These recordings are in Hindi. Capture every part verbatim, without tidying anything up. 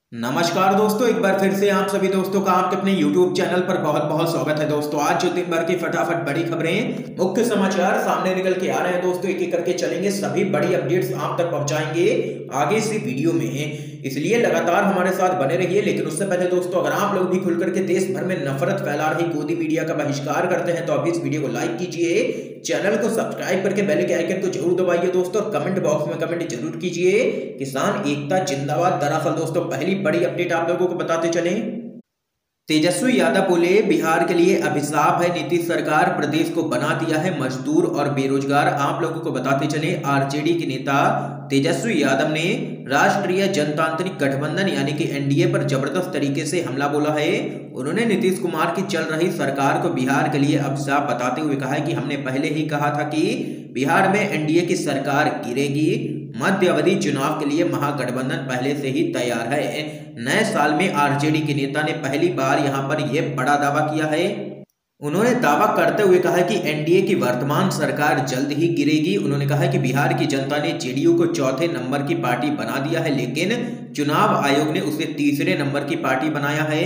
नमस्कार दोस्तों, एक बार फिर से आप सभी दोस्तों का आपके अपने YouTube चैनल पर बहुत बहुत स्वागत है। दोस्तों आज जो दिन भर की फटाफट बड़ी खबरें, मुख्य समाचार सामने निकल के आ रहे हैं दोस्तों, एक एक करके चलेंगे, सभी बड़ी अपडेट्स आप तक पहुंचाएंगे आगे इसी वीडियो में, इसलिए लगातार हमारे साथ बने रहिए। लेकिन उससे पहले दोस्तों, अगर आप लोग भी खुल करके देश भर में नफरत फैला रही गोदी मीडिया का बहिष्कार करते हैं तो अभी इस वीडियो को लाइक कीजिए, चैनल को सब्सक्राइब करके बेल के आइकन को जरूर दबाइए दोस्तों, और कमेंट बॉक्स में कमेंट जरूर कीजिए, किसान एकता जिंदाबाद। दरअसल दोस्तों पहली बड़ी अपडेट आप लोगों को बताते चलें, तेजस्वी यादव बोले बिहार के लिए अभिशाप है नीतीश सरकार, प्रदेश को बना दिया है मजदूर और बेरोजगार। आप लोगों को बताते चले, आरजेडी के नेता तेजस्वी यादव ने राष्ट्रीय जनतांत्रिक गठबंधन यानी कि एनडीए पर जबरदस्त तरीके से हमला बोला है। उन्होंने नीतीश कुमार की चल रही सरकार को बिहार के लिए अभिशाप बताते हुए कहा है कि हमने पहले ही कहा था कि बिहार में एनडीए की सरकार गिरेगी, मध्य अवधि चुनाव के लिए महागठबंधन पहले से ही तैयार है। नए साल में आरजेडी के नेता ने पहली बार यहां पर यह बड़ा दावा किया है। उन्होंने दावा करते हुए कहा कि एनडीए की वर्तमान सरकार जल्द ही गिरेगी। उन्होंने कहा कि बिहार की जनता ने जेडीयू को चौथे नंबर की पार्टी बना दिया है, लेकिन चुनाव आयोग ने उसे तीसरे नंबर की पार्टी बनाया है।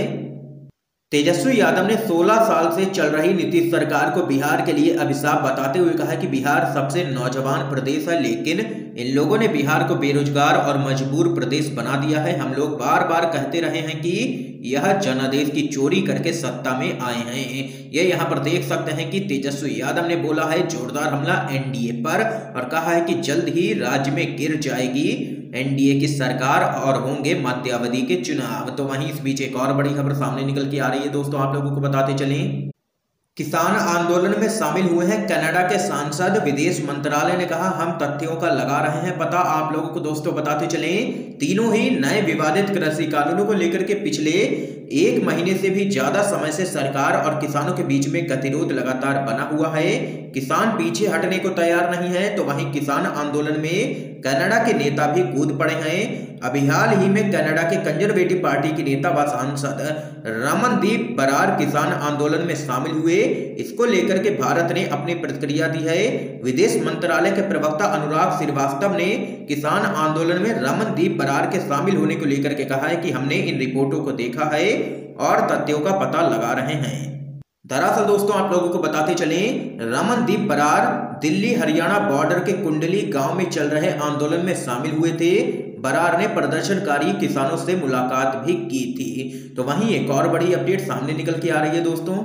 तेजस्वी यादव ने सोलह साल से चल रही नीतीश सरकार को बिहार के लिए अभिशाप बताते हुए कहा कि बिहार सबसे नौजवान प्रदेश है, लेकिन इन लोगों ने बिहार को बेरोजगार और मजबूर प्रदेश बना दिया है। हम लोग बार बार कहते रहे हैं कि यह जनादेश की चोरी करके सत्ता में आए हैं। ये यहाँ पर देख सकते हैं कि तेजस्वी यादव ने बोला है जोरदार हमला एनडीए पर, और कहा है कि जल्द ही राज्य में गिर जाएगी एनडीए की सरकार और होंगे मध्य अवधि के चुनाव। तो वहीं इस बीच एक और बड़ी खबर सामने निकल के आ रही है दोस्तों, आप लोगों को बताते चलें, किसान आंदोलन में शामिल हुए हैं कनाडा के सांसद। विदेश मंत्रालय ने कहा हम तथ्यों का लगा रहे हैं पता। आप लोगों को दोस्तों बताते चलें, तीनों ही नए विवादित कृषि कानूनों को लेकर के पिछले एक महीने से भी ज्यादा समय से सरकार और किसानों के बीच में गतिरोध लगातार बना हुआ है। किसान पीछे हटने को तैयार नहीं है, तो वहीं किसान आंदोलन में कनाडा के नेता भी कूद पड़े हैं। अभी हाल ही में कनाडा के कंजर्वेटिव पार्टी के नेता व सांसद रमनदीप बरार किसान आंदोलन में शामिल हुए। इसको लेकर के भारत ने अपनी प्रतिक्रिया दी है। विदेश मंत्रालय के प्रवक्ता अनुराग श्रीवास्तव ने किसान आंदोलन में रमनदीप बरार के शामिल होने को लेकर के कहा है कि हमने इन रिपोर्टों को देखा है और तथ्यों का पता लगा रहे हैं। दरअसल दोस्तों आप लोगों को बताते चलें, रमनदीप बरार दिल्ली हरियाणा बॉर्डर के कुंडली गांव में चल रहे आंदोलन में शामिल हुए थे। बरार ने प्रदर्शनकारी किसानों से मुलाकात भी की थी। तो वहीं एक और बड़ी अपडेट सामने निकल के आ रही है दोस्तों,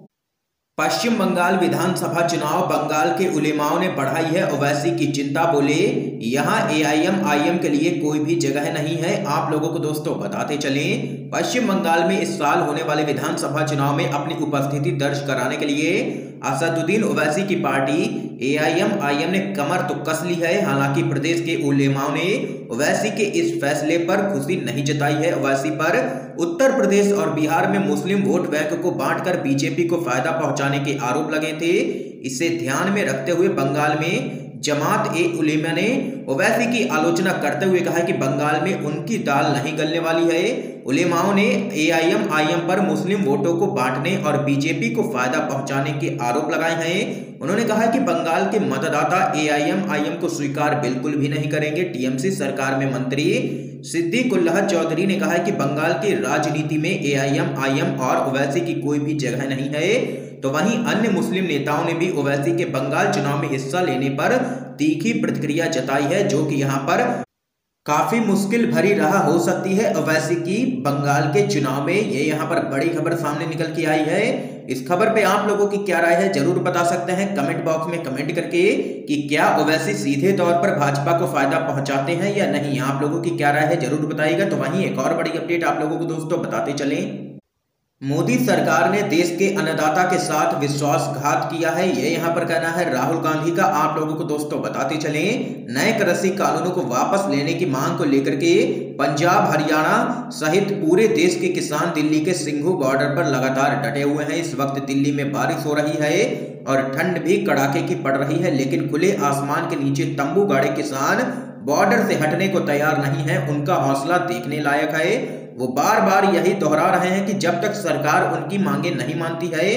पश्चिम बंगाल विधानसभा चुनाव, बंगाल के उलेमाओं ने बढ़ाई है ओवैसी की चिंता। बोले यहां एआईएमआईएम के लिए कोई भी जगह नहीं है। आप लोगों को दोस्तों बताते चलें, पश्चिम बंगाल में इस साल होने वाले विधानसभा चुनाव में अपनी उपस्थिति दर्ज कराने के लिए असदुद्दीन ओवैसी की पार्टी एआईएमआईएम ने कमर तो कस ली है। हालांकि प्रदेश के उलेमाओं ने ओवैसी के इस फैसले पर खुशी नहीं जताई है। ओवैसी पर उत्तर प्रदेश और बिहार में मुस्लिम वोट बैंक को बांटकर बीजेपी को फायदा पहुंचाने के आरोप लगे थे। इसे ध्यान में रखते हुए बंगाल में जमात ए उलेमा ने ओवैसी की आलोचना करते हुए कहा कि बंगाल में उनकी दाल नहीं गलने वाली है। उलेमाओं ने एआईएमआईएम पर मुस्लिम वोटों को बांटने और बीजेपी को फायदा पहुंचाने के आरोप लगाए हैं। उन्होंने कहा कि बंगाल के मतदाता एआईएमआईएम को स्वीकार बिल्कुल भी नहीं करेंगे। टीएमसी सरकार में मंत्री सिद्दीकुल्लाह चौधरी ने कहा है कि बंगाल की राजनीति में एआईएमआईएम और ओवैसी की कोई भी जगह नहीं है। तो वहीं अन्य मुस्लिम नेताओं ने भी ओवैसी के बंगाल चुनाव में हिस्सा लेने पर तीखी प्रतिक्रिया जताई है, जो कि यहां पर काफी मुश्किल भरी राह हो सकती है ओवैसी की बंगाल के चुनाव में। ये यहाँ पर बड़ी खबर सामने निकल के आई है। इस खबर पे आप लोगों की क्या राय है जरूर बता सकते हैं कमेंट बॉक्स में कमेंट करके, कि क्या ओवैसी सीधे तौर पर भाजपा को फायदा पहुंचाते हैं या नहीं। आप लोगों की क्या राय है जरूर बताइएगा। तो वहीं एक और बड़ी अपडेट आप लोगों को दोस्तों बताते चलें, मोदी सरकार ने देश के अन्नदाता के साथ विश्वासघात किया है। ये यहाँ पर कहना है राहुल गांधी का। आप लोगों को दोस्तों बताते चलें, नए कृषि कानूनों को वापस लेने की मांग को लेकर के पंजाब हरियाणा सहित पूरे देश के किसान दिल्ली के सिंघू बॉर्डर पर लगातार डटे हुए हैं। इस वक्त दिल्ली में बारिश हो रही है और ठंड भी कड़ाके की पड़ रही है, लेकिन खुले आसमान के नीचे तंबू गाड़े किसान बॉर्डर से हटने को तैयार नहीं है। उनका हौसला देखने लायक है। वो बार बार यही दोहरा रहे हैं कि जब तक सरकार उनकी मांगे नहीं मानती है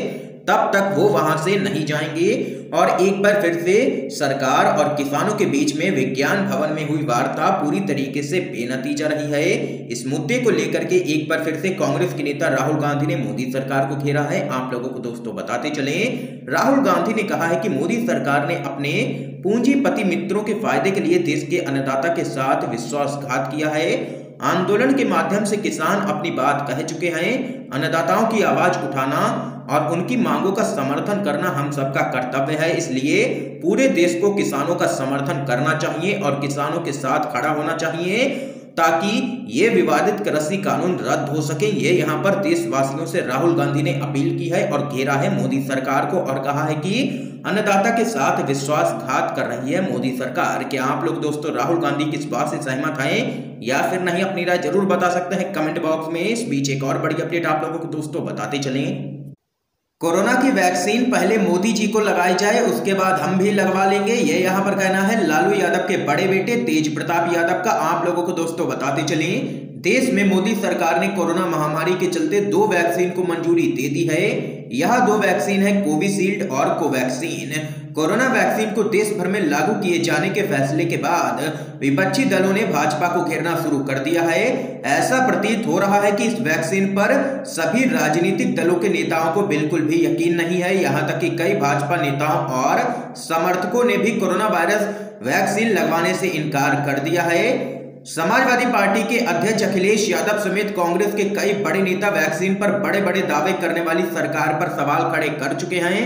तब तक वो वहां से नहीं जाएंगे। और एक बार फिर से सरकार और किसानों के बीच में विज्ञान भवन में हुई वार्ता पूरी तरीके से बेनतीजा रही है। इस मुद्दे को लेकर के एक बार फिर से कांग्रेस के नेता राहुल गांधी ने मोदी सरकार को घेरा है। आप लोगों को दोस्तों बताते चलें, राहुल गांधी ने कहा है कि मोदी सरकार ने अपने पूंजीपति मित्रों के फायदे के लिए देश के अन्नदाता के साथ विश्वासघात किया है। आंदोलन के माध्यम से किसान अपनी बात कह चुके हैं। अन्नदाताओं की आवाज उठाना और उनकी मांगों का समर्थन करना हम सबका कर्तव्य है, इसलिए पूरे देश को किसानों का समर्थन करना चाहिए और किसानों के साथ खड़ा होना चाहिए ताकि ये विवादित कृषि कानून रद्द हो सके। ये यहाँ पर देशवासियों से राहुल गांधी ने अपील की है और घेरा है मोदी सरकार को और कहा है कि अन्नदाता के साथ विश्वासघात कर रही है मोदी सरकार। क्या आप लोग दोस्तों राहुल गांधी किस बात से सहमत हैं या फिर नहीं, अपनी राय जरूर बता सकते हैं कमेंट बॉक्स में। इस बीच एक और बड़ी अपडेट आप लोगों को दोस्तों बताते चलें, कोरोना की वैक्सीन पहले मोदी जी को लगाई जाए, उसके बाद हम भी लगवा लेंगे, ये यहाँ पर कहना है लालू यादव के बड़े बेटे तेज प्रताप यादव का। आप लोगों को दोस्तों बताते चलें, देश में मोदी सरकार ने कोरोना महामारी के चलते दो वैक्सीन को मंजूरी दे दी है। यह दो वैक्सीन है कोविशील्ड और कोवैक्सीन। कोरोना वैक्सीन को देश भर में लागू किए जाने के फैसले के बाद विपक्षी दलों ने भाजपा को घेरना शुरू कर दिया है। ऐसा प्रतीत हो रहा है कि इस वैक्सीन पर सभी राजनीतिक दलों के नेताओं को बिल्कुल भी यकीन नहीं है। यहां तक कि कई भाजपा नेताओं और समर्थकों ने भी कोरोना वायरस वैक्सीन लगवाने से इनकार कर दिया है। समाजवादी पार्टी के अध्यक्ष अखिलेश यादव समेत कांग्रेस के कई बड़े नेता वैक्सीन पर बड़े बड़े दावे करने वाली सरकार पर सवाल खड़े कर चुके हैं।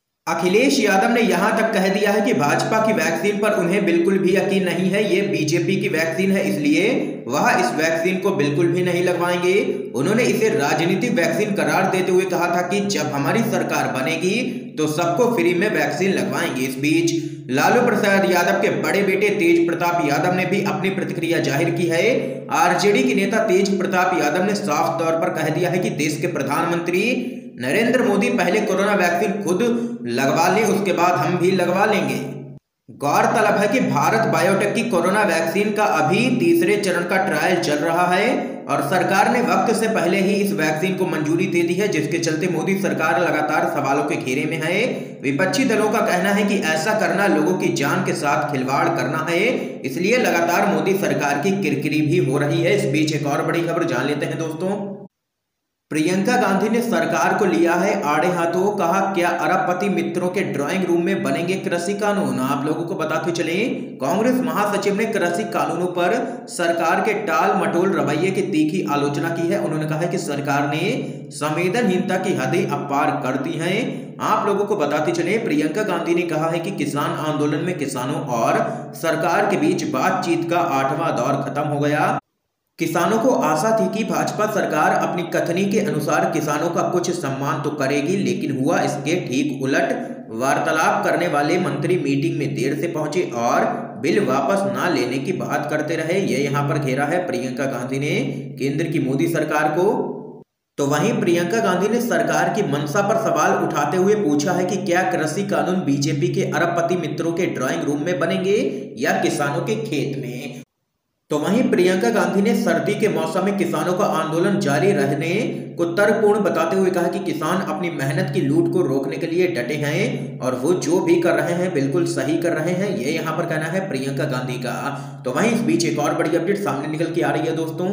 अखिलेश यादव ने यहां तक कह दिया है कि भाजपा की वैक्सीन पर उन्हें बिल्कुल भी यकीन नहीं है, ये बीजेपी की वैक्सीन है, इसलिए वह इस वैक्सीन को बिल्कुल भी नहीं लगवाएंगे। उन्होंने इसे राजनीतिक वैक्सीन करार देते हुए कहा था कि जब हमारी सरकार बनेगी तो सबको फ्री में वैक्सीन लगवाएंगे। इस बीच लालू प्रसाद यादव के बड़े बेटे तेज प्रताप यादव ने भी अपनी प्रतिक्रिया जाहिर की है। आरजेडी के नेता तेज प्रताप यादव ने साफ तौर पर कह दिया है कि देश के प्रधानमंत्री नरेंद्र मोदी पहले कोरोना वैक्सीन खुद लगवा लें, उसके बाद हम भी लगवा लेंगे। गौरतलब है कि भारत बायोटेक की कोरोना वैक्सीन का अभी तीसरे चरण का ट्रायल चल रहा है और सरकार ने वक्त से पहले ही इस वैक्सीन को मंजूरी दे दी है, जिसके चलते मोदी सरकार लगातार सवालों के घेरे में है। विपक्षी दलों का कहना है कि ऐसा करना लोगों की जान के साथ खिलवाड़ करना है, इसलिए लगातार मोदी सरकार की किरकिरी भी हो रही है। इस बीच एक और बड़ी खबर जान लेते हैं दोस्तों, प्रियंका गांधी ने सरकार को लिया है आड़े हाथों, कहा क्या अरबपति मित्रों के ड्राइंग रूम में बनेंगे कृषि कानून। आप लोगों को बताते चलें, कांग्रेस महासचिव ने कृषि कानूनों पर सरकार के टाल मटोल रवैये की तीखी आलोचना की है। उन्होंने कहा है कि सरकार ने संवेदनहीनता की हदें अपार कर दी हैं। आप लोगों को बताते चलें, प्रियंका गांधी ने कहा है कि किसान आंदोलन में किसानों और सरकार के बीच बातचीत का आठवां दौर खत्म हो गया। किसानों को आशा थी कि भाजपा सरकार अपनी कथनी के अनुसार किसानों का कुछ सम्मान तो करेगी, लेकिन हुआ इसके ठीक उलट। वार्तालाप करने वाले मंत्री मीटिंग में देर से पहुंचे और बिल वापस ना लेने की बात करते रहे। ये यहां पर घेरा है प्रियंका गांधी ने केंद्र की मोदी सरकार को। तो वहीं प्रियंका गांधी ने सरकार की मंशा पर सवाल उठाते हुए पूछा है कि क्या कृषि कानून बीजेपी के अरबपति मित्रों के ड्राइंग रूम में बनेंगे या किसानों के खेत में। तो वहीं प्रियंका गांधी ने सर्दी के मौसम में किसानों का आंदोलन जारी रहने को तर्कपूर्ण बताते हुए कहा कि किसान अपनी मेहनत की लूट को रोकने के लिए डटे हैं और वो जो भी कर रहे हैं बिल्कुल सही कर रहे हैं। ये यहाँ पर कहना है प्रियंका गांधी का। तो वहीं इस बीच एक और बड़ी अपडेट सामने निकल के आ रही है दोस्तों,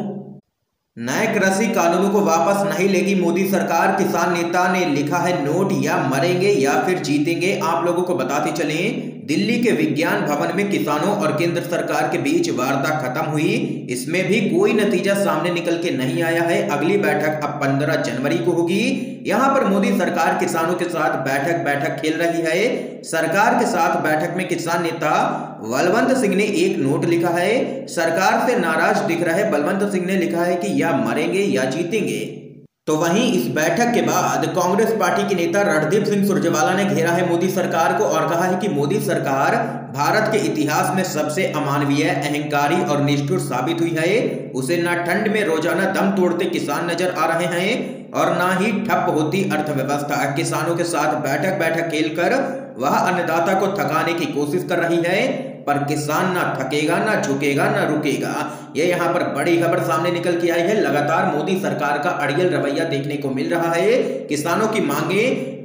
नए कृषि कानूनों को वापस नहीं लेगी मोदी सरकार, किसान नेता ने लिखा है नोट, या मरेंगे या फिर जीतेंगे। आप लोगों को बताते चलें, दिल्ली के विज्ञान भवन में किसानों और केंद्र सरकार के बीच वार्ता खत्म हुई, इसमें भी कोई नतीजा सामने निकल के नहीं आया है। अगली बैठक अब पंद्रह जनवरी को होगी। यहां पर मोदी सरकार किसानों के साथ बैठक बैठक खेल रही है। सरकार के साथ बैठक में किसान नेता बलवंत सिंह ने एक नोट लिखा है। सरकार से नाराज दिख रहे बलवंत सिंह ने लिखा है कि या मरेंगे या जीतेंगे। तो वहीं इस बैठक के बाद कांग्रेस पार्टी के नेता रणदीप सिंह सुरजेवाला ने घेरा है मोदी सरकार को और कहा है कि मोदी सरकार भारत के इतिहास में सबसे अमानवीय, अहंकारी और निष्ठुर साबित हुई है। उसे न ठंड में रोजाना दम तोड़ते किसान नजर आ रहे हैं और ना ही ठप होती अर्थव्यवस्था। किसानों के साथ बैठक बैठक खेलकर वह अन्नदाता को थकाने की कोशिश कर रही है, पर किसान ना थकेगा, ना झुकेगा, ना रुकेगा। ये यहाँ पर बड़ी खबर सामने निकल के आई है। लगातार मोदी सरकार का अड़ियल रवैया देखने को मिल रहा है। किसानों की मांगे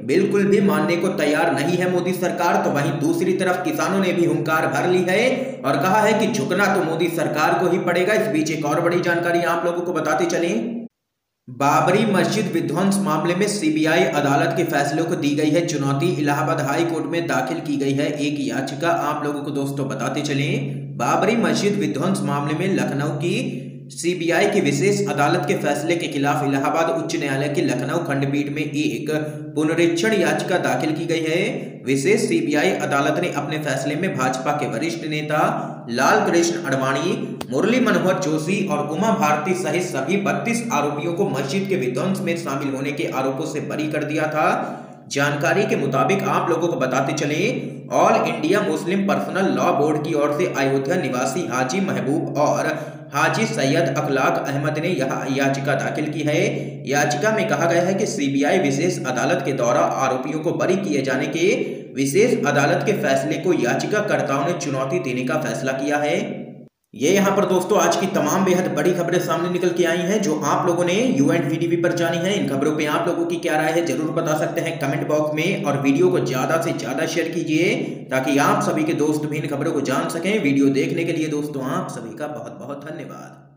बिल्कुल भी मानने को तैयार नहीं है मोदी सरकार। तो वहीं दूसरी तरफ किसानों ने भी हुंकार भर ली है और कहा है कि झुकना तो मोदी सरकार को ही पड़ेगा। इस बीच एक और बड़ी जानकारी आप लोगों को बताते चलें। बाबरी मस्जिद विध्वंस मामले में सीबीआई अदालत के फैसले को दी गई है चुनौती। इलाहाबाद हाई कोर्ट में दाखिल की गई है एक याचिका। आप लोगों को दोस्तों बताते चलें, बाबरी मस्जिद विध्वंस मामले में लखनऊ की सीबीआई की विशेष अदालत के फैसले के खिलाफ इलाहाबाद उच्च न्यायालय की लखनऊ खंडपीठ में एक पुनरीक्षण याचिका दाखिल की गई है। विशेष सीबीआई अदालत ने अपने फैसले में भाजपा के वरिष्ठ नेता लाल कृष्ण आडवाणी, मुरली मनोहर जोशी और उमा भारती सहित सभी बत्तीस आरोपियों को मस्जिद के विध्वंस में शामिल होने के आरोपों से बरी कर दिया था। जानकारी के मुताबिक आप लोगों को बताते चले, All India Muslim Personal Law Board की ओर से अयोध्या निवासी हाजी महबूब और हाजी सैयद अखलाक अहमद ने यह याचिका दाखिल की है। याचिका में कहा गया है कि सीबीआई विशेष अदालत के द्वारा आरोपियों को बरी किए जाने के विशेष अदालत के फैसले को याचिकाकर्ताओं ने चुनौती देने का फैसला किया है। ये यहाँ पर दोस्तों आज की तमाम बेहद बड़ी खबरें सामने निकल के आई हैं जो आप लोगों ने यू एंड वी टीवी पर जानी है। इन खबरों पे आप लोगों की क्या राय है जरूर बता सकते हैं कमेंट बॉक्स में, और वीडियो को ज्यादा से ज्यादा शेयर कीजिए ताकि आप सभी के दोस्त भी इन खबरों को जान सकें। वीडियो देखने के लिए दोस्तों आप सभी का बहुत बहुत धन्यवाद।